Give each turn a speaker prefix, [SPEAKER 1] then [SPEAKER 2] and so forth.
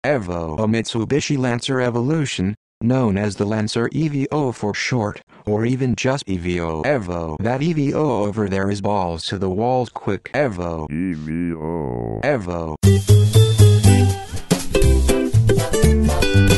[SPEAKER 1] EVO, a Mitsubishi Lancer Evolution, known as the Lancer EVO for short, or even just EVO. EVO. That EVO over there is balls to the walls quick. EVO. EVO. EVO.